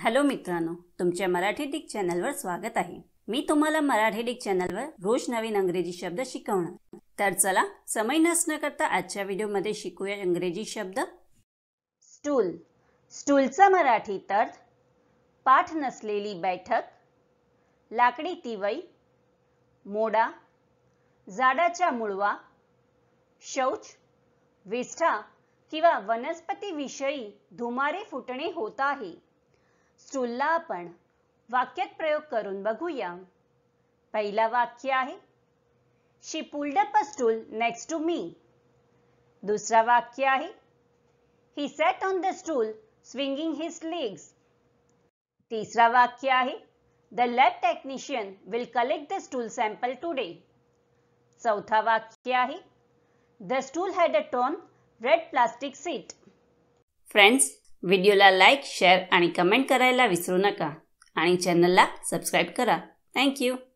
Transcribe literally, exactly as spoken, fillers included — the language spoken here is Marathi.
हॅलो मित्रांनो, तुमच्या मराठी डिक चॅनलवर स्वागत आहे। मी तुम्हाला मराठी डिक चॅनलवर रोज नवीन इंग्रजी शब्द शिकवणार। तर चला समय नष्ट न करता आजच्या व्हिडिओमध्ये शिकूया इंग्रजी शब्द। स्टूल, स्टूलचा मराठी अर्थ पाठ नसलेली बैठक, लाकडी तिवई, मोडा, झाडाचा मुळवा, शौच, विष्ठा किंवा वनस्पतीविषयी धुमारे फुटणे होत आहे। स्टूलला आपण वाक्यात प्रयोग करून बघूया। पहिला वाक्य आहे she pulled up a stool next to me. दुसरा वाक्य आहे he sat on the stool swinging his legs. तिसरा वाक्य आहे the lab technician will collect the stool sample today. चौथा वाक्य आहे the stool had a torn red plastic seat. Friends, व्हिडिओला लाईक, शेअर आणि कमेंट करायला विसरू नका आणि चॅनलला सबस्क्राइब करा। Thank you.